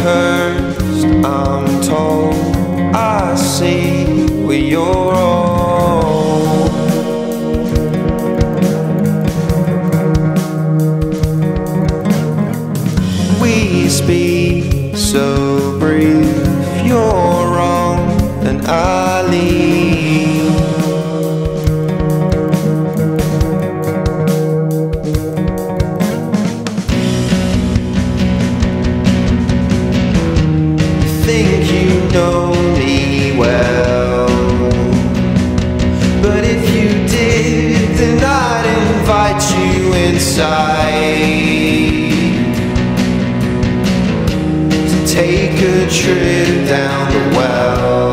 cursed, I'm told. I see where you're old. We speak so brief, you're wrong and I leave. Think you know me well, but if you did, then I'd invite you inside to take a trip down the well.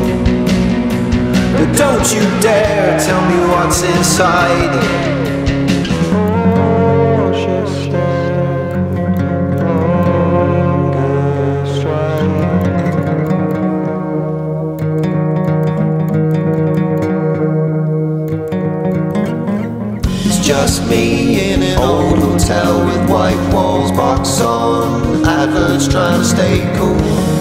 But don't you dare tell me what's inside. Just me in an old hotel with white walls, box on adverts, trying to stay cool.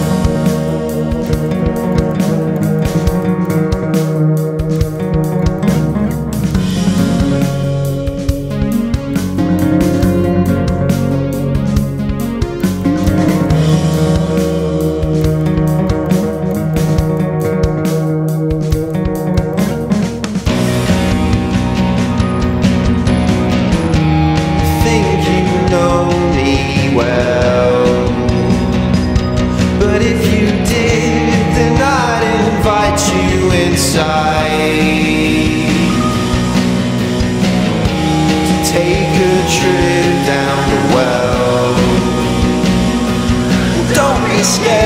But if you did, then I'd invite you inside to take a trip down the well. Don't be scared.